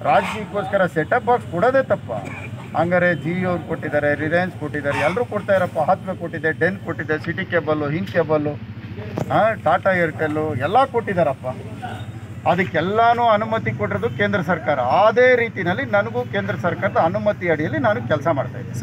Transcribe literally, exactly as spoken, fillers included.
ರಾಜಕೀಯಕ್ಕೋಸ್ಕರ setup box ಕೊಡೋದೇ ತಪ್ಪ. ಹಂಗಾರೆ ಜಿಯೋ ಅವ್ರು ಕೊಟ್ಟಿದ್ದಾರೆ, ರಿಲಯನ್ಸ್ ಕೊಟ್ಟಿದ್ದಾರೆ, ಎಲ್ಲರೂ ಕೊಡ್ತಾ ಇರಪ್ಪ. ಹಾತ್ಮೆ ಕೊಟ್ಟಿದೆ, ಡೆನ್ ಕೊಟ್ಟಿದೆ, ಸಿಟಿ ಕೇಬಲ್ಲು, ಹಿಂಗ್ ಕೇಬಲ್ಲು, ಹಾಂ ಟಾಟಾ ಏರ್ಟೆಲ್ಲು ಎಲ್ಲ ಕೊಟ್ಟಿದ್ದಾರಪ್ಪ. ಅದಕ್ಕೆಲ್ಲನೂ ಅನುಮತಿ ಕೊಟ್ಟಿರೋದು ಕೇಂದ್ರ ಸರ್ಕಾರ. ಅದೇ ರೀತಿಯಲ್ಲಿ ನನಗೂ ಕೇಂದ್ರ ಸರ್ಕಾರದ ಅನುಮತಿ ಅಡಿಯಲ್ಲಿ ನಾನು ಕೆಲಸ ಮಾಡ್ತಾಯಿದ್ದೆ.